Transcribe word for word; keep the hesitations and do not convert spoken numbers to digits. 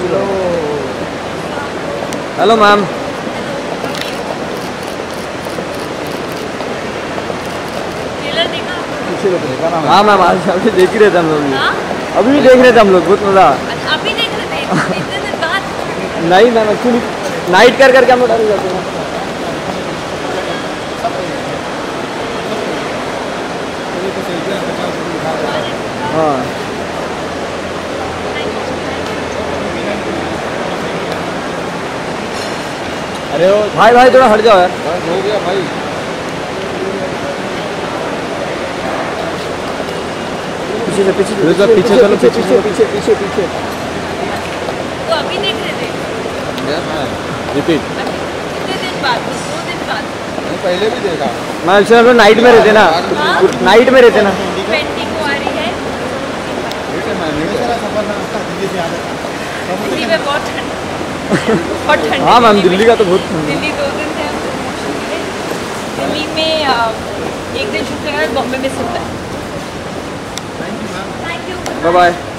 Hello ma'am. हाँ ma'am, आज अभी देख ही रहे थे हम लोग। अभी भी देख रहे थे हम लोग, बहुत मजा। अभी देख रहे थे इतने दिन बाद? नहीं मैम, एक्चुअली नाइट कर करके हम लोग डर जाते हैं। हाँ अरे ओ भाई भाई थोड़ा हट जाओ यार। हो गया भाई। पीछे से पीछे पीछे पीछे पीछे पीछे पीछे पीछे पीछे। तो अभी देख रहे थे? रिपीट। कितने दिन बाद? दो दिन बाद? पहले भी देखा मैं। अच्छा नाइट में रहते ना, नाइट में रहते ना। पेंटिंग को आ रही है दिल्ली में बहुत ठंड, बहुत ठंड। हाँ मैम, दिल्ली का तो बहुत। दिल्ली दो दिन थे, दिल्ली में एक दिन शूट करा, बॉम्बे में सिर्फ। Thank you. Bye bye.